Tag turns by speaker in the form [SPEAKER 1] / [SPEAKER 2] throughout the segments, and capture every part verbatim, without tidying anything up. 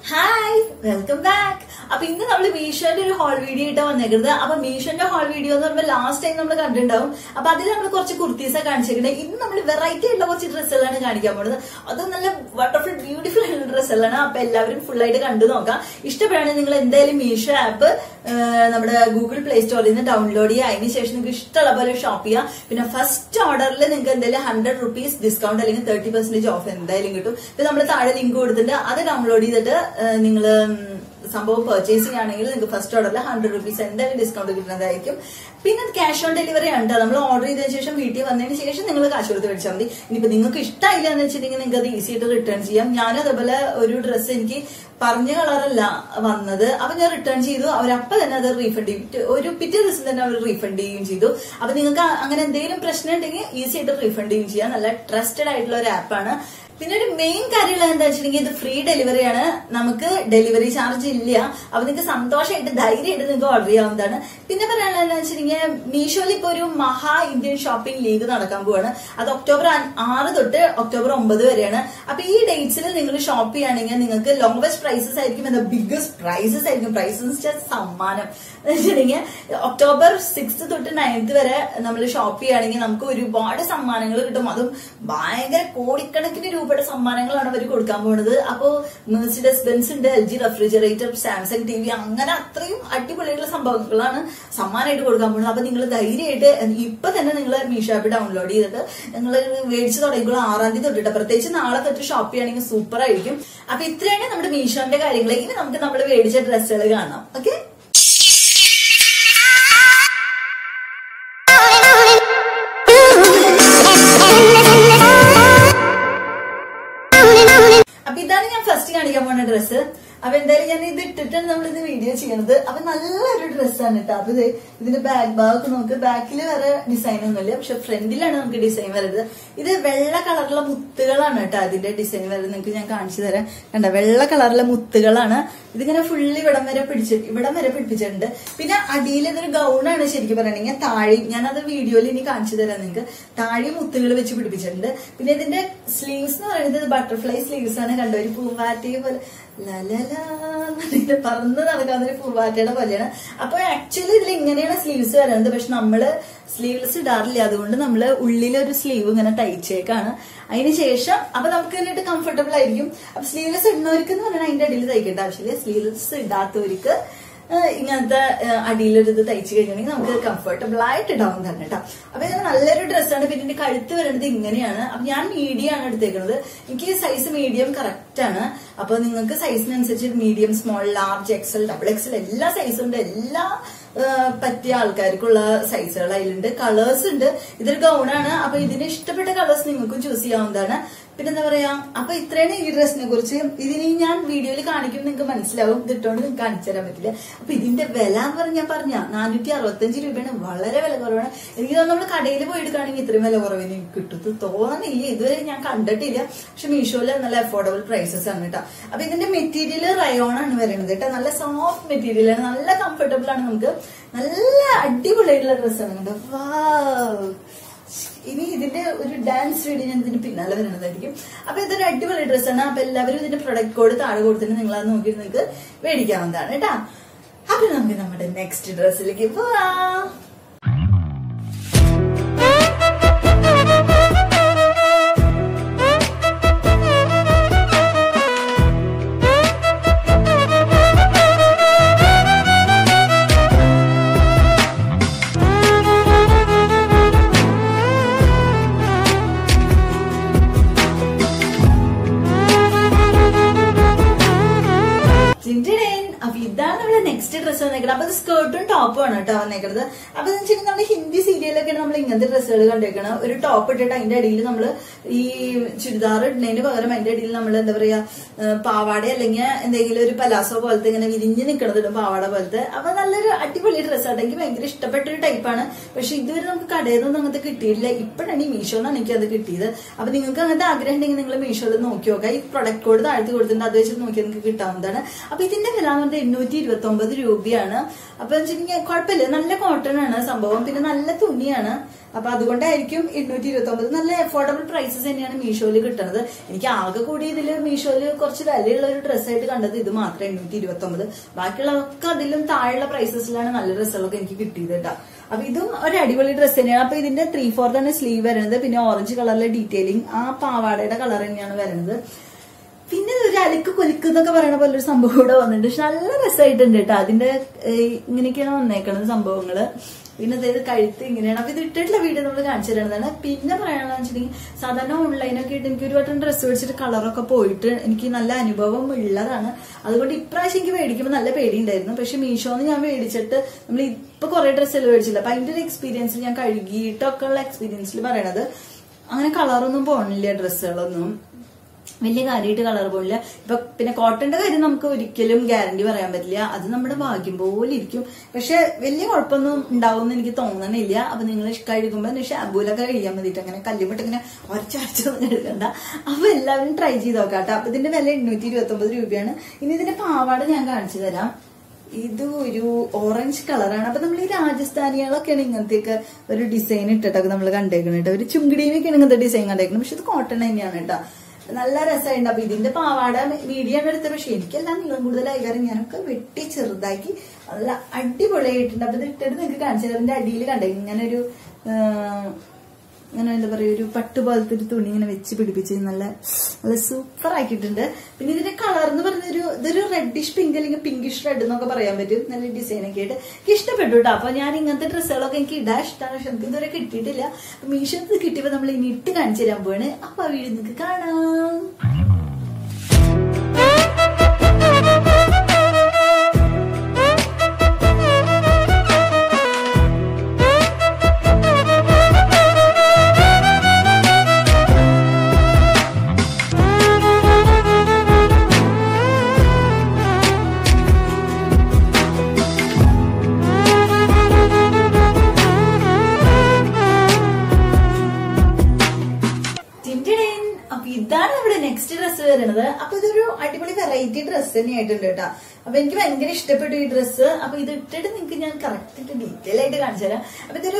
[SPEAKER 1] Hi welcome back. അപ്പൊ ഇന്ന് നമ്മള് മീഷോന്റെ ഒരു ഹോൾ വീഡിയോ ഇട്ടാ വന്നേക്കുന്നത്. അപ്പൊ മീഷോന്റെ ഹോൾ വീഡിയോ എന്ന് പറയുമ്പോൾ ലാസ്റ്റ് ടൈം നമ്മൾ കണ്ടിട്ടുണ്ടാവും. അപ്പൊ അതിൽ നമ്മൾ കുറച്ച് കുർത്തീസാ കാണിച്ചിരിക്കുന്നത്. ഇന്ന് നമ്മൾ വെറൈറ്റി ആയിട്ടുള്ള കുറച്ച് ഡ്രസ്സുകളാണ് കാണിക്കാൻ പോകുന്നത്. അത് നല്ല വണ്ടർഫുൾ ബ്യൂട്ടിഫുൾ ആയിട്ടുള്ള ഡ്രസ്സുകളാണ്. അപ്പൊ എല്ലാവരും ഫുൾ ആയിട്ട് കണ്ടു നോക്കാം. ഇഷ്ടപ്പെടുകയാണെങ്കിൽ നിങ്ങൾ എന്തായാലും മീഷോ ആപ്പ് നമ്മുടെ ഗൂഗിൾ പ്ലേ സ്റ്റോറിൽ നിന്ന് ഡൗൺലോഡ് ചെയ്യുക. അതിനുശേഷം നിങ്ങൾക്ക് ഇഷ്ടമുള്ള പോലെ ഷോപ്പ് ചെയ്യാം. പിന്നെ ഫസ്റ്റ് ഓർഡറിൽ നിങ്ങൾക്ക് എന്തായാലും ഹൺഡ്രഡ് റുപ്പീസ് ഡിസ്കൗണ്ട് അല്ലെങ്കിൽ തേർട്ടി പെർസെന്റേജ് ഓഫ് എന്തായാലും കിട്ടും. ഇപ്പൊ നമ്മൾ താഴെ ലിങ്ക് കൊടുത്തിട്ട് അത് ഡൗൺലോഡ് ചെയ്തിട്ട് നിങ്ങള് സംഭവം പർച്ചേസ് ചെയ്യുകയാണെങ്കിൽ നിങ്ങൾക്ക് ഫസ്റ്റ് ഓർഡറിൽ ഹൺഡ്രഡ് റുപ്പീസ് എന്തായാലും ഡിസ്കൗണ്ട് കിട്ടുന്നതായിരിക്കും. പിന്നെ ക്യാഷ് ഓൺ ഡെലിവറി ആണ്. നമ്മൾ ഓർഡർ ചെയ്തതിനു ശേഷം വീട്ടിൽ വന്നതിന് ശേഷം നിങ്ങൾ കാശ് കൊടുത്ത് മേടിച്ചാൽ മതി. ഇനിയിപ്പോ നിങ്ങൾക്ക് ഇഷ്ടമായില്ല എന്ന് വെച്ചിട്ടുണ്ടെങ്കിൽ നിങ്ങൾക്ക് അത് ഈസി ആയിട്ട് റിട്ടേൺ ചെയ്യാം. ഞാനും അതേപോലെ ഒരു ഡ്രസ്സ് എനിക്ക് പറഞ്ഞ കളറല്ല വന്നത്, അപ്പൊ ഞാൻ റിട്ടേൺ ചെയ്തു. അവരപ്പം തന്നെ അത് റീഫണ്ട് ചെയ്യും. ഒരു പിറ്റേ ദിവസം തന്നെ അവർ റീഫണ്ട് ചെയ്യുകയും ചെയ്തു. അപ്പൊ നിങ്ങൾക്ക് അങ്ങനെ എന്തെങ്കിലും പ്രശ്നം ഉണ്ടെങ്കിൽ ഈസി ആയിട്ട് റീഫണ്ട് ചെയ്യുകയും ചെയ്യാം. നല്ല ട്രസ്റ്റഡ് ആയിട്ടുള്ള ഒരു ആപ്പാണ്. പിന്നെ ഒരു മെയിൻ കാര്യമുള്ളത് എന്താ വെച്ചിട്ടുണ്ടെങ്കിൽ ഇത് ഫ്രീ ഡെലിവറിയാണ്. നമുക്ക് ഡെലിവറി ചാർജ് ഇല്ല. അപ്പൊ നിങ്ങൾക്ക് സന്തോഷമായിട്ട് ധൈര്യമായിട്ട് നിങ്ങൾക്ക് ഓർഡർ ചെയ്യാവുന്നതാണ്. പിന്നെ പറയാനുള്ളത് എന്താ വെച്ചിട്ടുണ്ടെങ്കിൽ മീഷോയിൽ ഇപ്പൊ ഒരു മഹാ ഇന്ത്യൻ ഷോപ്പിംഗ് ലീഗ് നടക്കാൻ പോവാണ്. അത് ഒക്ടോബർ ആറ് തൊട്ട് ഒക്ടോബർ ഒമ്പത് വരെയാണ്. അപ്പൊ ഈ ഡേറ്റ്സിൽ നിങ്ങൾ ഷോപ്പ് ചെയ്യുകയാണെങ്കിൽ നിങ്ങൾക്ക് ലോവസ്റ്റ് പ്രൈസസ് ആയിരിക്കും, എന്താ ബിഗ്ഗസ്റ്റ് പ്രൈസസ് ആയിരിക്കും. പ്രൈസസ് സമ്മാനം എന്ന് വെച്ചിട്ടുണ്ടെങ്കിൽ ഒക്ടോബർ സിക്സ് തൊട്ട് നയൻത്ത് വരെ നമ്മൾ ഷോപ്പ് ചെയ്യുകയാണെങ്കിൽ നമുക്ക് ഒരുപാട് സമ്മാനങ്ങൾ കിട്ടും. അതും ഭയങ്കര കോടിക്കണക്കിന് രൂപ യുടെ സമ്മാനങ്ങളാണ് അവർ കൊടുക്കാൻ പോകുന്നത്. അപ്പോ മെർസിഡസ് ബെൻസ് ഉണ്ട്, L G refrigerator, Samsung T V, അങ്ങനെ അത്രയും അടിപൊളിയായിട്ടുള്ള സംഭവങ്ങളാണ് സമ്മാനമായിട്ട് കൊടുക്കാൻ പോകുന്നത്. അപ്പൊ നിങ്ങൾ ധൈര്യമായിട്ട് ഇപ്പൊ തന്നെ നിങ്ങൾ മീഷോ ആപ്പ് ഡൗൺലോഡ് ചെയ്തിട്ട് നിങ്ങൾ മേടിച്ച് തുടങ്ങിയുള്ള ആറാം തീയതി തൊട്ടിട്ട് പ്രത്യേകിച്ച് നാളെ തൊട്ട് ഷോപ്പ് ചെയ്യുകയാണെങ്കിൽ സൂപ്പർ ആയിരിക്കും. അപ്പൊ ഇത്രയാണ് നമ്മുടെ മീഷോന്റെ കാര്യങ്ങൾ. ഇനി നമുക്ക് നമ്മൾ മേടിച്ച ഡ്രസ്സുകൾ കാണാം. ഓക്കെ, അപ്പൊ ഇതാണ് ഞാൻ ഫസ്റ്റ് കാണിക്കാൻ പോകുന്ന ഡ്രസ്സ്. അപ്പൊ എന്തായാലും ഞാൻ ഇത് ഇട്ടിട്ടാണ് നമ്മൾ ഇത് വീഡിയോ ചെയ്യണത്. അപ്പൊ നല്ലൊരു ഡ്രസ്സാണ് കേട്ടോ. അപ്പൊ ഇത് ഇതിന്റെ ബാക്ക് ഭാഗത്ത് നമുക്ക് ബാക്കിൽ വേറെ ഡിസൈൻ ഒന്നുമില്ല, പക്ഷെ ഫ്രണ്ടിലാണ് നമുക്ക് ഡിസൈൻ വരുന്നത്. ഇത് വെള്ള കളറിലുള്ള മുത്തുകളാണ് കേട്ടോ അതിന്റെ ഡിസൈൻ വരുന്നത്. നിങ്ങൾക്ക് ഞാൻ കാണിച്ചു തരാം. കണ്ട, വെള്ള കളറിലെ മുത്തുകളാണ്. ഇതിങ്ങനെ ഫുള്ളി ഇവിടം വരെ പിടിച്ച് ഇവിടം വരെ പിടിപ്പിച്ചിട്ടുണ്ട്. പിന്നെ അടിയിൽ ഇതൊരു ഗൗണാണ് ശരിക്കും പറയണെങ്കിൽ. താഴെ ഞാനത് വീഡിയോയിൽ ഇനി കാണിച്ചു തരാം നിങ്ങൾക്ക്. താഴെ മുത്തുകൾ വെച്ച് പിടിപ്പിച്ചിട്ടുണ്ട്. പിന്നെ ഇതിന്റെ സ്ലീവ്സ് എന്ന് പറയുന്നത് ബട്ടർഫ്ലൈ സ്ലീവ്സ് ആണ്. കണ്ടോ, ഒരു പൂവാറ്റയെ പോലെ പറന്ന് നടക്കാവുന്ന ഒരു പൂവാറ്റയുടെ പോലെയാണ്. അപ്പൊ ആക്ച്വലി ഇതിൽ ഇങ്ങനെയാണ് സ്ലീവ്സ് വരുന്നത്. പക്ഷെ നമ്മള് സ്ലീവ്ലെസ് ഇടാറില്ല, അതുകൊണ്ട് നമ്മള് ഉള്ളിലൊരു സ്ലീവ് ഇങ്ങനെ തയ്ച്ചേക്കാണ്. അതിന് ശേഷം അപ്പൊ നമുക്ക് ഇതിനായിട്ട് കംഫർട്ടബിൾ ആയിരിക്കും. അപ്പൊ സ്ലീവ്ലെസ് ഇടുന്നവർക്ക് എന്ന് പറഞ്ഞാൽ അതിന്റെ അടിയിൽ തയ്ക്കേണ്ട ആവശ്യമില്ല. സ്ലീവ്ലെസ് ഇടാത്തവർക്ക് ഇങ്ങനത്തെ അടിയിലൊരു ഇത് തയ്ച്ചു കഴിഞ്ഞിട്ടുണ്ടെങ്കിൽ നമുക്ക് കംഫർട്ടബിൾ ആയിട്ട് ഇടാവും തന്നെ കേട്ടോ. അപ്പൊ ഇത് നല്ലൊരു ഡ്രസ്സാണ്. പിന്നെ ഇതിന്റെ കഴുത്ത് വരുന്നത് ഇങ്ങനെയാണ്. അപ്പൊ ഞാൻ മീഡിയം ആണ് എടുത്തേക്കുന്നത്. എനിക്ക് സൈസ് മീഡിയം കറക്റ്റ് ആണ്. അപ്പൊ നിങ്ങൾക്ക് സൈസിനനുസരിച്ച് medium, small, large, XL, double XL എല്ലാ സൈസും ഉണ്ട്. എല്ലാ പറ്റിയ ആൾക്കാർക്കുള്ള സൈസുകൾ അതിലുണ്ട്. കളേഴ്സ് ഉണ്ട്. ഇതൊരു ഗൗണാണ്. അപ്പൊ ഇതിന് ഇഷ്ടപ്പെട്ട കളേഴ്സ് നിങ്ങൾക്കും ചൂസ് ചെയ്യാവുന്നതാണ്. പിന്നെന്താ പറയാ, അപ്പൊ ഇത്രയാണ് ഈ ഡ്രസ്സിനെ കുറിച്ച്. ഇതിന് ഞാൻ വീഡിയോയിൽ കാണിക്കും, നിങ്ങൾക്ക് മനസ്സിലാവും. ഇതിട്ടോണ്ട് നിങ്ങൾക്ക് കാണിച്ചു തരാൻ പറ്റില്ല. അപ്പൊ ഇതിന്റെ വില എന്ന് പറഞ്ഞാൽ പറഞ്ഞ നാനൂറ്റി അറുപത്തഞ്ച് രൂപയാണ്. വളരെ വില കുറവാണ്. എനിക്ക് തോന്നുന്നു നമ്മൾ കടയിൽ പോയി എടുക്കുകയാണെങ്കിൽ ഇത്രയും വില കുറവിന് എനിക്ക് കിട്ടും തോന്നുന്നില്ല. ഇതുവരെ ഞാൻ കണ്ടിട്ടില്ല. പക്ഷെ മീഷോയില് നല്ല അഫോർഡബിൾ പ്രൈസസ് ആണ് കേട്ടോ. അപ്പൊ ഇതിന്റെ മെറ്റീരിയൽ റയോൺ ആണ് വരുന്നത് കേട്ടോ. നല്ല സോഫ്റ്റ് മെറ്റീരിയൽ ആണ്, നല്ല കംഫർട്ടബിൾ ആണ്. നമുക്ക് നല്ല അടിപൊളിയായിട്ടുള്ള ഡ്രസ്സാണ് കേട്ടോ. വാവ്. ഇനി ഇതിന്റെ ഒരു ഡാൻസ് വീഡിയോ ഞാൻ ഇതിന് പിന്നാലെ വരുന്നതായിരിക്കും. അപ്പൊ ഇതൊരു അടിപൊളി ഡ്രസ്സാണ്. അപ്പൊ എല്ലാവരും ഇതിന്റെ പ്രൊഡക്റ്റ് കോഡ് താഴെ കൊടുത്തിട്ട് നിങ്ങൾ അത് നോക്കിയിട്ട് നിങ്ങൾക്ക് മേടിക്കാവുന്നതാണ് കേട്ടാ. അപ്പൊ നമുക്ക് നമ്മുടെ നെക്സ്റ്റ് ഡ്രസ്സിലേക്ക് പോവാം. അപ്പൊ ഇതാണ് നമ്മുടെ നെക്സ്റ്റ് ഡ്രസ്സ് വന്നേക്കുന്നത്. അപ്പൊ ഇത് സ്കേർട്ടും ടോപ്പും ആണ് കേട്ടോ വന്നേക്കുന്നത്. അപ്പൊ എന്ന് വെച്ചിട്ടുണ്ടെങ്കിൽ നമ്മുടെ ഹിന്ദി സീരിയലൊക്കെയാണ് നമ്മൾ ഇങ്ങനത്തെ ഡ്രസ്സുകൾ കണ്ടേക്കണം. ഒരു ടോപ്പ് ഇട്ടിട്ട് അതിന്റെ അടിയിൽ നമ്മൾ ഈ ചുരിദാർ ഇടുന്നതിന് പകരം അതിന്റെ അടിയിൽ നമ്മൾ എന്താ പറയാ പാവാട അല്ലെങ്കിൽ എന്തെങ്കിലും ഒരു പലാസോ പോലത്തെ ഇങ്ങനെ വിരിഞ്ഞ് നിൽക്കണത് ഇടും, പാവാട പോലത്തെ. അപ്പൊ നല്ലൊരു അടിപൊളി ഡ്രസ്സാണ്. എനിക്ക് ഭയങ്കര ഇഷ്ടപ്പെട്ട ഒരു ടൈപ്പാണ്. പക്ഷെ ഇതുവരെ നമുക്ക് കടയിൽ നിന്നൊന്നും അങ്ങനത്തെ കിട്ടിയിട്ടില്ല. ഇപ്പോഴാണ് ഈ മീഷോന്നാണ് എനിക്ക് അത് കിട്ടിയത്. അപ്പൊ നിങ്ങൾക്ക് അങ്ങനത്തെ ആഗ്രഹം ഉണ്ടെങ്കിൽ നിങ്ങൾ മീഷോയിൽ നോക്കി നോക്കാം. ഈ പ്രൊഡക്റ്റ് കോഡ് താഴ്ത്തി കൊടുത്തിട്ടുണ്ട്, അത് വെച്ച് നോക്കി നിങ്ങൾക്ക് കിട്ടാവുന്നതാണ്. അപ്പൊ ഇതിന്റെ വില എന്ന് പറഞ്ഞാൽ എണ്ണൂറ്റി ഇരുപത്തി ഒമ്പത് രൂപ രൂപയാണ്. അപ്പൊ വെച്ചിട്ടുണ്ടെങ്കിൽ കുഴപ്പമില്ല, നല്ല കോട്ടൺ ആണ് സംഭവം, പിന്നെ നല്ല തുണിയാണ്. അപ്പൊ അതുകൊണ്ടായിരിക്കും എണ്ണൂറ്റി ഇരുപത്തി ഒമ്പത്. നല്ല അഫോർഡബിൾ പ്രൈസസ് തന്നെയാണ് മീഷോയിൽ കിട്ടുന്നത്. എനിക്ക് ആകെ കൂടി ഇതിൽ മീഷോയിൽ കുറച്ച് വിലയുള്ള ഒരു ഡ്രസ്സായിട്ട് കണ്ടത് ഇത് മാത്രം എണ്ണൂറ്റി ഇരുപത്തി ഒമ്പത്. ബാക്കിയുള്ളതൊക്കെ അതിലും താഴെയുള്ള പ്രൈസസിലാണ് നല്ല ഡ്രസ്സുകളൊക്കെ എനിക്ക് കിട്ടിയത് കേട്ടോ. അപ്പൊ ഇതും ഒരു അടിപൊളി ഡ്രസ്സ് തന്നെയാണ്. അപ്പൊ ഇതിന്റെ ത്രീ ഫോർത്ത് ആണ് സ്ലീവ് വരുന്നത്. പിന്നെ ഓറഞ്ച് കളറിലെ ഡീറ്റെയിലിംഗ് ആ പാവാടയുടെ കളർ തന്നെയാണ് വരുന്നത്. പിന്നെ ഒരു അലക്ക് കൊലിക്ക് എന്നൊക്കെ പറയുന്ന പോലെ ഒരു സംഭവം ഇവിടെ വന്നിട്ടുണ്ട്. പക്ഷെ നല്ല രസമായിട്ടുണ്ട് കേട്ടോ. അതിന്റെ ഇങ്ങനെയൊക്കെയാണ് വന്നേക്കണത് സംഭവങ്ങള്. പിന്നെ അതായത് കഴുത്ത് ഇങ്ങനെയാണ്. അപ്പൊ ഇത് ഇട്ടിട്ടുള്ള വീഡിയോ നമ്മൾ കാണിച്ചു തരുന്നതാണ്. പിന്നെ പറയാണെന്ന് വെച്ചിട്ടുണ്ടെങ്കിൽ സാധാരണ ഓൺലൈനൊക്കെ ഇട്ട് എനിക്ക് ഒരു വട്ടം ഡ്രസ്സ് മേടിച്ചിട്ട് കളറൊക്കെ പോയിട്ട് എനിക്ക് നല്ല അനുഭവം ഉള്ളതാണ്. അതുകൊണ്ട് ഇപ്രാവശ്യം എനിക്ക് മേടിക്കുമ്പോൾ നല്ല പേടിയുണ്ടായിരുന്നു. പക്ഷെ മീഷോന്ന് ഞാൻ മേടിച്ചിട്ട് നമ്മൾ ഇപ്പൊ കുറെ ഡ്രസ്സുകൾ മേടിച്ചില്ല. അപ്പൊ അതിന്റെ ഒരു എക്സ്പീരിയൻസിൽ ഞാൻ കഴുകിയിട്ടൊക്കെ ഉള്ള എക്സ്പീരിയൻസിൽ പറയണത് അങ്ങനെ കളറൊന്നും പോണില്ല ഡ്രസ്സുകളൊന്നും. വലിയ കാര്യമായിട്ട് കളർ പോലില്ല. ഇപ്പൊ പിന്നെ കോട്ടന്റെ കാര്യം നമുക്ക് ഒരിക്കലും ഗ്യാരണ്ടി പറയാൻ പറ്റില്ല. അത് നമ്മുടെ ഭാഗ്യം പോലെ ഇരിക്കും. പക്ഷെ വലിയ കുഴപ്പമൊന്നും ഉണ്ടാവുമെന്ന് എനിക്ക് തോന്നണില്ല. അപ്പൊ നിങ്ങൾ കഴുകുമ്പോൾ ഷാമ്പൂലൊക്കെ കഴിയാൻ മതിയിട്ട് അങ്ങനെ കല്ലുമിട്ട് ഇങ്ങനെ ഒരച്ചൊന്നും കഴുകണ്ട. അപ്പൊ എല്ലാവരും ട്രൈ ചെയ്ത് നോക്കാട്ടോ. അപ്പൊ ഇതിന്റെ വില എണ്ണൂറ്റി ഇരുപത്തി ഒമ്പത് രൂപയാണ്. ഇനി ഇതിന്റെ പാവാട ഞാൻ കാണിച്ചു തരാം. ഇത് ഒരു ഓറഞ്ച് കളറാണ്. അപ്പൊ നമ്മൾ ഈ രാജസ്ഥാനികളൊക്കെയാണ് ഇങ്ങനത്തെയൊക്കെ ഒരു ഡിസൈൻ ഇട്ടിട്ടൊക്കെ നമ്മൾ കണ്ടേക്കണം കേട്ടോ. ഒരു ചുങ്കിടിയിലൊക്കെയാണ് ഇങ്ങനത്തെ ഡിസൈൻ കണ്ടേക്കണം. പക്ഷെ ഇത് കോട്ടൺ തന്നെയാണ് കേട്ടോ. നല്ല രസമുണ്ട്. അപ്പൊ ഇതിന്റെ പാവാട വീഡിയോ ആണ് എടുത്തത്. പക്ഷെ എനിക്കെല്ലാം നീളം കൂടുതലായി കാരണം ഞാനൊക്കെ വെട്ടി ചെറുതാക്കി നല്ല അടിപൊളിയായിട്ടുണ്ട്. അപ്പൊ ഇത് ഇട്ടിട്ട് നിങ്ങൾക്ക് കാണിച്ചു തരാം. അതിന്റെ അടിയിൽ കണ്ടേ ഇങ്ങനെ ഒരു അങ്ങനെ എന്താ പറയുക ഒരു പട്ട് പോലത്തെ ഒരു തുണി ഇങ്ങനെ വെച്ച് പിടിപ്പിച്ച് നല്ല നല്ല സൂപ്പർ ആക്കിയിട്ടുണ്ട്. പിന്നെ ഇതിന്റെ കളർ എന്ന് പറഞ്ഞ ഒരു ഇതൊരു റെഡിഷ് പിങ്ക് അല്ലെങ്കിൽ പിങ്കിഷ് റെഡ് എന്നൊക്കെ പറയാൻ പറ്റും. നല്ല ഡിസൈൻ ഒക്കെ ആയിട്ട് എനിക്ക് ഇഷ്ടപ്പെട്ടു കേട്ടോ. അപ്പൊ ഞാൻ ഇങ്ങനത്തെ ഡ്രസ്സുകളൊക്കെ എനിക്ക് ഇടാൻ ഇഷ്ടമാണ്. പക്ഷെ എനിക്ക് ഇതുവരെ കിട്ടിയിട്ടില്ല. മീഷോന്ന് കിട്ടിയപ്പോ നമ്മൾ ഇനി ഇട്ട് കാണിച്ചു തരാൻ പോവാണ്. അപ്പൊ ആ വീഡിയോ നിങ്ങൾക്ക് കാണാം. ഇതാണ് നമ്മുടെ നെക്സ്റ്റ് ഡ്രസ്സ് വരുന്നത്. അപ്പൊ ഇതൊരു അടിപൊളി വെറൈറ്റി ഡ്രസ്സ് തന്നെയായിട്ടുണ്ട് കേട്ടോ. അപ്പൊ എനിക്ക് ഭയങ്കര ഇഷ്ടപ്പെട്ടു ഈ ഡ്രസ്സ്. അപ്പൊ ഇത് ഇട്ടിട്ട് നിങ്ങൾക്ക് ഞാൻ കറക്റ്റ് ഡീറ്റെയിൽ ആയിട്ട് കാണിച്ചു തരാം. അപ്പൊ ഇതൊരു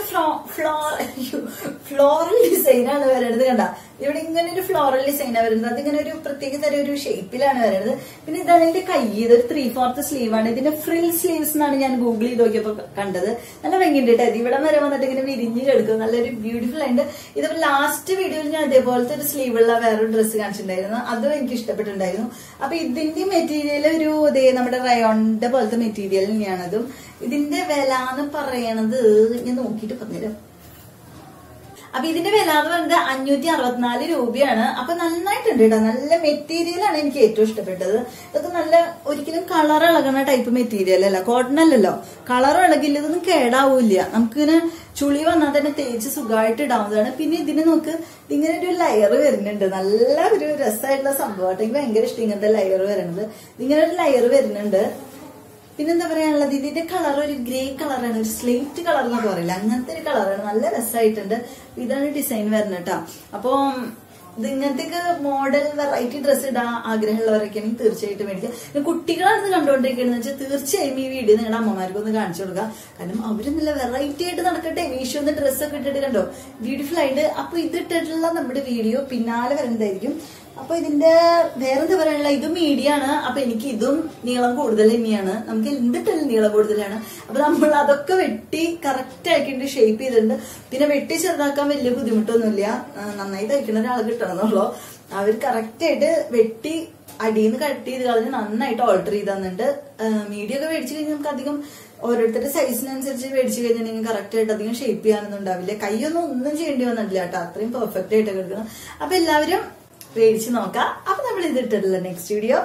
[SPEAKER 1] ഫ്ലോറൽ ഡിസൈനാണ് വരുന്നത്. കണ്ട ഇവിടെ ഇങ്ങനെ ഒരു ഫ്ലോറൽ ഡിസൈനാണ് വരുന്നത്. അതിങ്ങനെ ഒരു പ്രത്യേക തരം ഒരു ഷേപ്പിലാണ് വരുന്നത്. പിന്നെ ഇതാണ് ഇതിന്റെ കൈ. ഇതൊരു ത്രീ ഫോർത്ത് സ്ലീവ് ആണ്. ഇതിന്റെ ഫ്രിൽ സ്ലീവ്സ് എന്നാണ് ഞാൻ ഗൂഗിൾ ചെയ്ത് നോക്കിയപ്പോ കണ്ടത്. നല്ല ഭംഗിയുണ്ട് കേട്ടോ. ഇത് ഇവിടെ വരെ വന്നിട്ട് ഇങ്ങനെ വിരിഞ്ഞ് കിടക്കും. നല്ലൊരു ബ്യൂട്ടിഫുൾ ആയിട്ട്. ഇതിപ്പോ ലാസ്റ്റ് വീഡിയോയിൽ ഞാൻ അതേപോലത്തെ ഒരു സ്ലീവ് ഉള്ള വേറൊരു ഡ്രസ്സ് കാണിച്ചിട്ടുണ്ടായിരുന്നു. അതും എനിക്ക് ഇഷ്ടപ്പെട്ടിട്ടുണ്ടായിരുന്നു. അപ്പൊ ഇതിന്റെ മെറ്റീരിയൽ ഒരു ഇതേ നമ്മുടെ റയോണിന്റെ പോലത്തെ മെറ്റീരിയൽ തന്നെയാണതും. ഇതിന്റെ വില എന്ന് പറയണത് ഞാൻ നോക്കിയിട്ട് പറഞ്ഞുതരാം. അപ്പൊ ഇതിന്റെ വില എന്ന് പറയുന്നത് അഞ്ഞൂറ്റി അറുപത്തിനാല് രൂപയാണ്. അപ്പൊ നന്നായിട്ടുണ്ട് കേട്ടോ. നല്ല മെറ്റീരിയലാണ് എനിക്ക് ഏറ്റവും ഇഷ്ടപ്പെട്ടത്. ഇതൊക്കെ നല്ല ഒരിക്കലും കളർ ഇളകുന്ന ടൈപ്പ് മെറ്റീരിയൽ അല്ല, കോട്ടൺ അല്ലല്ലോ. കളർ ഇളകില്ല, ഇതൊന്നും കേടാവൂല്ല. നമുക്കിങ്ങനെ ചുളി വന്നാൽ തന്നെ തേച്ച് സുഖമായിട്ട് ഇടാവുന്നതാണ്. പിന്നെ ഇതിന് നമുക്ക് ഇങ്ങനെ ഒരു ലെയർ വരുന്നുണ്ട്. നല്ല ഒരു രസമായിട്ടുള്ള സംഭവമായിട്ട് എനിക്ക് ഭയങ്കര ഇഷ്ടം ഇങ്ങനത്തെ ലെയർ വരുന്നത്. ഇങ്ങനെ ഒരു ലെയർ വരുന്നുണ്ട്. പിന്നെന്താ പറയാനുള്ളത്, ഇതിന്റെ കളർ ഒരു ഗ്രേ കളറാണ്, ഒരു സ്ലേറ്റ് കളർ എന്നൊക്കെ പറയില്ല, അങ്ങനത്തെ ഒരു കളറാണ്. നല്ല രസമായിട്ടുണ്ട്. ഇതാണ് ഡിസൈൻ വരുന്നത് കേട്ടോ. അപ്പൊ ഇത് ഇങ്ങനത്തെ മോഡൽ വെറൈറ്റി ഡ്രസ്സ് ഇടാൻ ആഗ്രഹമുള്ളവരൊക്കെ ആണെങ്കിൽ തീർച്ചയായിട്ടും മേടിക്കുക. കുട്ടികളാണ് കണ്ടുകൊണ്ടിരിക്കുന്നത് വെച്ചാൽ തീർച്ചയായും ഈ വീഡിയോ നിങ്ങളുടെ അമ്മമാർക്ക് ഒന്ന് കാണിച്ചു കൊടുക്കുക. കാരണം അവര് നല്ല വെറൈറ്റി ആയിട്ട് നടക്കട്ടെ. മീഷോന്ന് ഡ്രസ്സൊക്കെ ഇട്ടിട്ട് കണ്ടോ ബ്യൂട്ടിഫുൾ ആയിട്ട്. അപ്പൊ ഇത് ഇട്ടിട്ടുള്ള നമ്മുടെ വീഡിയോ പിന്നാലെ വരുന്നതായിരിക്കും. അപ്പൊ ഇതിന്റെ വേറെന്താ പറയാനുള്ള, ഇത് മീഡിയം ആണ്. അപ്പൊ എനിക്ക് ഇതും നീളം കൂടുതൽ തന്നെയാണ്. നമുക്ക് എന്തിട്ടാലും നീളം കൂടുതലാണ്. അപ്പൊ നമ്മൾ അതൊക്കെ വെട്ടി കറക്റ്റ് ആക്കിയിട്ട് ഷേപ്പ് ചെയ്തിട്ടുണ്ട്. പിന്നെ വെട്ടി ചെറുതാക്കാൻ വലിയ ബുദ്ധിമുട്ടൊന്നുമില്ല. നന്നായി തയ്ക്കുന്ന ഒരാൾ കിട്ടണമെന്നുള്ളൂ. അവർ കറക്റ്റ് ആയിട്ട് വെട്ടി അടിയിൽ നിന്ന് കട്ട് ചെയ്ത് കളഞ്ഞ് നന്നായിട്ട് ഓൾട്ടർ ചെയ്ത് തന്നിട്ട്. മീഡിയം ഒക്കെ മേടിച്ചു കഴിഞ്ഞാൽ നമുക്ക് അധികം ഓരോരുത്തരുടെ സൈസിനനുസരിച്ച് മേടിച്ചു കഴിഞ്ഞിട്ടുണ്ടെങ്കിൽ കറക്റ്റ് ആയിട്ട് അധികം ഷേപ്പ് ചെയ്യാനൊന്നും ഉണ്ടാവില്ല. കൈയൊന്നും ഒന്നും ചെയ്യേണ്ടി വന്നിട്ടില്ല കേട്ടോ. അത്രയും പെർഫെക്റ്റ് ആയിട്ട് എടുക്കണം. അപ്പൊ എല്ലാവരും മേടിച്ച് നോക്കാം. അപ്പൊ നമ്മൾ ഇത് ഇട്ടിട്ടില്ല നെക്സ്റ്റ് വീഡിയോ.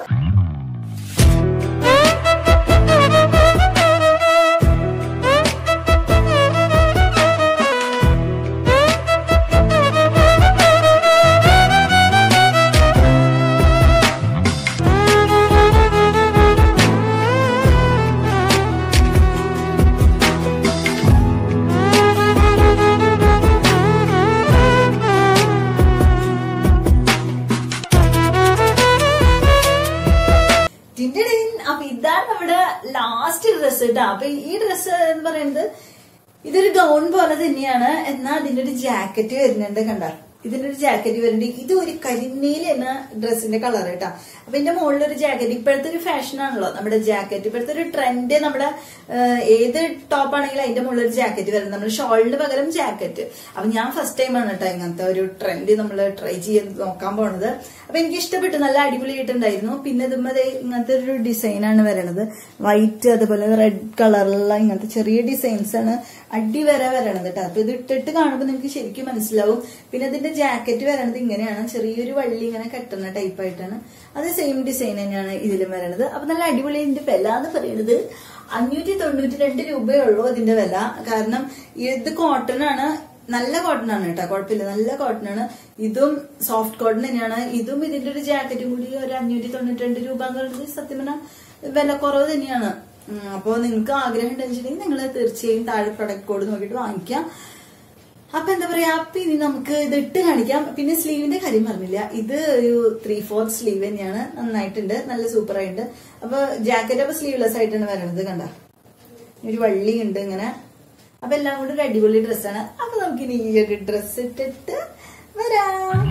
[SPEAKER 1] അപ്പൊ ഇതാണ് നമ്മുടെ ലാസ്റ്റ് ഡ്രസ്സ് കേട്ടോ. അപ്പൊ ഈ ഡ്രസ്സ് എന്ന് പറയുന്നത് ഇതൊരു ഗൗൺ പോലെ തന്നെയാണ്. എന്നാൽ അതിന്റെ ഒരു ജാക്കറ്റ് വരുന്നുണ്ട്. കണ്ട, ഇതിന്റെ ഒരു ജാക്കറ്റ് വരുന്നുണ്ട്. ഇത് ഒരു കരിനീല എന്ന ഡ്രസ്സിന്റെ കളർ കേട്ടാ. അപ്പൊ ഇതിന്റെ മുകളിലൊരു ജാക്കറ്റ്. ഇപ്പോഴത്തെ ഒരു ഫാഷൻ ആണല്ലോ നമ്മുടെ ജാക്കറ്റ്. ഇപ്പോഴത്തെ ഒരു ട്രെൻഡ് നമ്മുടെ ഏത് ടോപ്പ് ആണെങ്കിലും അതിന്റെ മുകളിൽ ഒരു ജാക്കറ്റ് വരുന്നത്. നമ്മുടെ ഷോളിന് പകരം ജാക്കറ്റ്. അപ്പൊ ഞാൻ ഫസ്റ്റ് ടൈം ആണ് കേട്ടോ ഇങ്ങനത്തെ ഒരു ട്രെൻഡ് നമ്മൾ ട്രൈ ചെയ്ത് നോക്കാൻ പോണത്. അപ്പൊ എനിക്ക് ഇഷ്ടപ്പെട്ടു, നല്ല അടിപൊളിയായിട്ടുണ്ടായിരുന്നു. പിന്നെ ഇതുമ്മ ഇങ്ങനത്തെ ഒരു ഡിസൈൻ ആണ് വരണത്. വൈറ്റ് അതുപോലെ റെഡ് കളറിലുള്ള ഇങ്ങനത്തെ ചെറിയ ഡിസൈൻസ് ആണ് അടി വരെ വരണത് കേട്ടോ. അപ്പൊ ഇത് ഇട്ടിട്ട് കാണുമ്പോൾ നിങ്ങൾക്ക് ശരിക്കും മനസ്സിലാവും. പിന്നെ ഇതിന്റെ ജാക്കറ്റ് വരണത് ഇങ്ങനെയാണ്, ചെറിയൊരു വള്ളി ഇങ്ങനെ കെട്ടുന്ന ടൈപ്പായിട്ടാണ്. അത് സെയിം ഡിസൈൻ തന്നെയാണ് ഇതിലും വരണത്. അപ്പൊ നല്ല അടിപൊളി. ഇതിന്റെ വില എന്ന് പറയുന്നത് അഞ്ഞൂറ്റി തൊണ്ണൂറ്റി രണ്ട് രൂപയേ ഉള്ളൂ ഇതിന്റെ വില. കാരണം ഇത് കോട്ടൺ ആണ്, നല്ല കോട്ടൺ ആണ് കേട്ടോ, കുഴപ്പമില്ല, നല്ല കോട്ടൺ ആണ്. ഇതും സോഫ്റ്റ് കോട്ടൺ തന്നെയാണ്. ഇതും ഇതിന്റെ ഒരു ജാക്കറ്റും കൂടി ഒരു അഞ്ഞൂറ്റി തൊണ്ണൂറ്റി രണ്ട് രൂപ എന്ന് പറയുന്നത് സത്യം പറഞ്ഞാൽ വില കുറവ് തന്നെയാണ്. അപ്പൊ നിങ്ങൾക്ക് ആഗ്രഹം ഉണ്ടെന്നുവെച്ചിട്ടുണ്ടെങ്കിൽ നിങ്ങൾ തീർച്ചയായും താഴെ പ്രൊഡക്റ്റ് കോഡ് നോക്കിയിട്ട് വാങ്ങിക്കാം. അപ്പൊ എന്താ പറയാ, അപ്പൊ ഇനി നമുക്ക് ഇത് ഇട്ട് കാണിക്കാം. പിന്നെ സ്ലീവിന്റെ കാര്യം പറഞ്ഞില്ല, ഇത് ഒരു ത്രീ ഫോർത്ത് സ്ലീവ് തന്നെയാണ്. നന്നായിട്ടുണ്ട്, നല്ല സൂപ്പർ ആയിട്ടുണ്ട്. അപ്പൊ ജാക്കറ്റ് അപ്പൊ സ്ലീവ്ലെസ് ആയിട്ടാണ് വരണത്. കണ്ട, ഒരു വള്ളി ഉണ്ട് ഇങ്ങനെ. അപ്പൊ എല്ലാം കൂടി ഒരു അടിപൊളി ഡ്രസ്സാണ്. അപ്പൊ നമുക്കിനി ഈ ഒരു ഡ്രസ് ഇട്ടിട്ട് വരാം.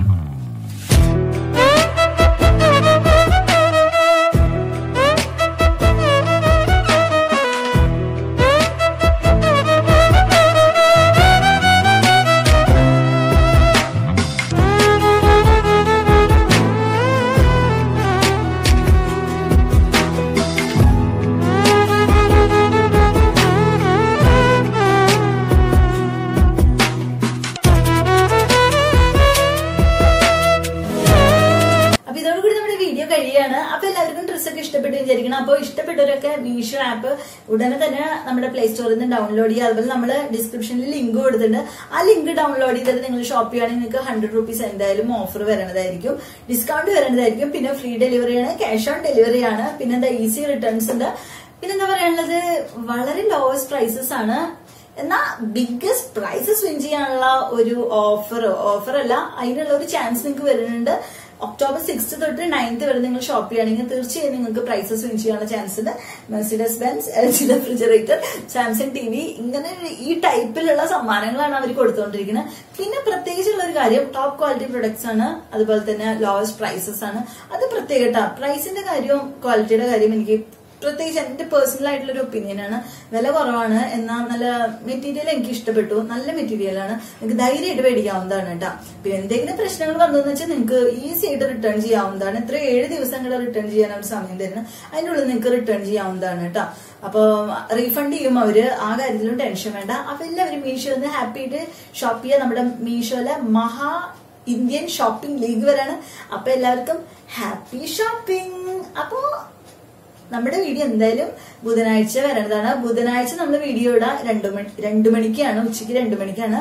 [SPEAKER 1] അപ്പൊ എല്ലാവർക്കും ഡ്രസ്സൊക്കെ ഇഷ്ടപ്പെട്ട് വിചാരിക്കണം. അപ്പോൾ ഇഷ്ടപ്പെട്ടവരൊക്കെ മീഷോ ആപ്പ് ഉടനെ തന്നെ നമ്മുടെ പ്ലേ സ്റ്റോറിൽ നിന്ന് ഡൗൺലോഡ് ചെയ്യുക. അതുപോലെ നമ്മൾ ഡിസ്ക്രിപ്ഷനിൽ ലിങ്ക് കൊടുത്തിട്ടുണ്ട്. ആ ലിങ്ക് ഡൗൺലോഡ് ചെയ്തിട്ട് നിങ്ങൾ ഷോപ്പ് ചെയ്യുകയാണെങ്കിൽ നിങ്ങൾക്ക് ഹൺഡ്രഡ് റുപ്പീസ് എന്തായാലും ഓഫർ വരണതായിരിക്കും, ഡിസ്കൗണ്ട് വരണതായിരിക്കും. പിന്നെ ഫ്രീ ഡെലിവറിയാണ്, ക്യാഷ് ഓൺ ഡെലിവറിയാണ്. പിന്നെ എന്താ ഈസി റിട്ടേൺസ് ഉണ്ട്. പിന്നെന്താ പറയാനുള്ളത്, വളരെ ലോവസ്റ്റ് പ്രൈസസ് ആണ്. എന്നാൽ ബിഗ്ഗസ്റ്റ് പ്രൈസസ് വിൻ ചെയ്യാനുള്ള ഒരു ഓഫർ ഓഫർ അല്ല അതിനുള്ള ഒരു ചാൻസ് നിങ്ങൾക്ക് വരുന്നുണ്ട്. ഒക്ടോബർ സിക്സ് തൊട്ട് നയൻത്ത് വരെ നിങ്ങൾ ഷോപ്പ് ചെയ്യുകയാണെങ്കിൽ തീർച്ചയായും നിങ്ങൾക്ക് പ്രൈസസ് വിൻ ചെയ്യാനുള്ള ചാൻസ് ഉണ്ട്. Mercedes Benz, L G refrigerator, Samsung T V, ഇങ്ങനെ ഈ ടൈപ്പിലുള്ള സമ്മാനങ്ങളാണ് അവർ കൊടുത്തുകൊണ്ടിരിക്കുന്നത്. പിന്നെ പ്രത്യേകിച്ചുള്ള ഒരു കാര്യം, ടോപ്പ് ക്വാളിറ്റി പ്രൊഡക്ട്സ് ആണ്, അതുപോലെ തന്നെ ലോവസ്റ്റ് പ്രൈസസ് ആണ്. അത് പ്രത്യേകത. പ്രൈസിന്റെ കാര്യവും ക്വാളിറ്റിയുടെ കാര്യം എനിക്ക് പ്രത്യേകിച്ച് എന്റെ പേഴ്സണൽ ആയിട്ടുള്ള ഒരു ഒപ്പീനിയൻ ആണ്. വില കുറവാണ്, എന്നാൽ നല്ല മെറ്റീരിയൽ എനിക്ക് ഇഷ്ടപ്പെട്ടു. നല്ല മെറ്റീരിയൽ ആണ്, നിങ്ങൾക്ക് ധൈര്യമായിട്ട് മേടിക്കാവുന്നതാണ് കേട്ടോ. പിന്നെ എന്തെങ്കിലും പ്രശ്നങ്ങൾ വന്നതെന്ന് വെച്ചാൽ നിങ്ങൾക്ക് ഈസി ആയിട്ട് റിട്ടേൺ ചെയ്യാവുന്നതാണ്. എത്ര ഏഴ് ദിവസങ്ങൾ റിട്ടേൺ ചെയ്യാൻ ഒരു സമയം തരുന്നത്, അതിനുള്ളിൽ നിങ്ങൾക്ക് റിട്ടേൺ ചെയ്യാവുന്നതാണ് കേട്ടോ. അപ്പൊ റീഫണ്ട് ചെയ്യും അവര്, ആ കാര്യത്തിലും ടെൻഷൻ വേണ്ട. അപ്പൊ എല്ലാവരും മീഷോ ഒന്ന് ഹാപ്പി ആയിട്ട് ഷോപ്പ് ചെയ്യുക. നമ്മുടെ മീഷോയിലെ മഹാ ഇന്ത്യൻ ഷോപ്പിംഗ് ലീഗ് വരാണ്. അപ്പൊ എല്ലാവർക്കും ഹാപ്പി ഷോപ്പിംഗ്. അപ്പോ നമ്മുടെ വീഡിയോ എന്തായാലും ബുധനാഴ്ച വരണതാണ്. ബുധനാഴ്ച നമ്മൾ വീഡിയോ ഇടാം രണ്ടു മണി രണ്ടു മണിക്കാണ് ഉച്ചയ്ക്ക് രണ്ടു മണിക്കാണ്.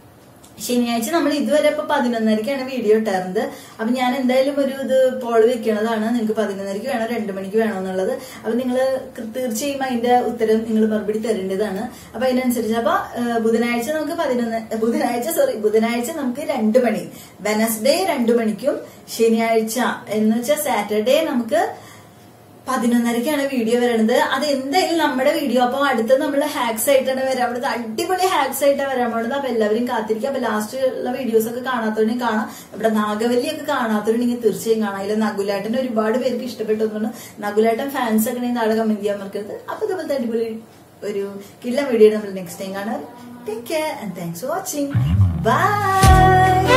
[SPEAKER 1] ശനിയാഴ്ച നമ്മൾ ഇതുവരെ ഇപ്പൊ പതിനൊന്നരക്കാണ് വീഡിയോ ഇട്ടാറുന്നത്. അപ്പൊ ഞാൻ എന്തായാലും ഒരു ഇത് പോൾ വെക്കണതാണ്, നിങ്ങൾക്ക് പതിനൊന്നരക്ക് വേണോ രണ്ടു മണിക്ക് വേണോ എന്നുള്ളത്. അപ്പൊ നിങ്ങൾ തീർച്ചയായും അതിന്റെ ഉത്തരം നിങ്ങൾ മറുപടി തരേണ്ടതാണ്. അപ്പൊ അതിനനുസരിച്ച് അപ്പൊ ബുധനാഴ്ച നമുക്ക് പതിനൊന്ന് ബുധനാഴ്ച സോറി ബുധനാഴ്ച നമുക്ക് രണ്ടു മണി, വെനസ്ഡേ രണ്ടു മണിക്കും, ശനിയാഴ്ച എന്ന് വെച്ചാൽ സാറ്റർഡേ നമുക്ക് പതിനൊന്നരക്കാണ് വീഡിയോ വരുന്നത്. അത് എന്തായാലും നമ്മുടെ വീഡിയോ അപ്പൊ അടുത്ത് നമ്മൾ ഹാക്സ് ആയിട്ടാണ് വരാൻ പോകുന്നത്. അടിപൊളി ഹാക്സ് ആയിട്ടാണ് വരാൻ പോകുന്നത്. അപ്പൊ എല്ലാവരും കാത്തിരിക്കുക. അപ്പൊ ലാസ്റ്റ് ഉള്ള വീഡിയോസ് ഒക്കെ കാണാത്തവരും കാണാം. നമ്മുടെ നാഗവല്ലിയൊക്കെ കാണാത്തവരുണ്ടെങ്കിൽ തീർച്ചയായും കാണാം. അതിൽ നകുലേട്ടന്റെ ഒരുപാട് പേർക്ക് ഇഷ്ടപ്പെട്ടു തോന്നുന്നു. നകുലേട്ടൻ ഫാൻസ് ഒക്കെ നാളെ കമന്റ് ചെയ്യാൻ മറക്കരുത്. അപ്പൊ ഇതുപോലത്തെ അടിപൊളി ഒരു കില്ല വീഡിയോ നമ്മൾ നെക്സ്റ്റ് ടൈം കാണാം. Take care and thanks for watching. By.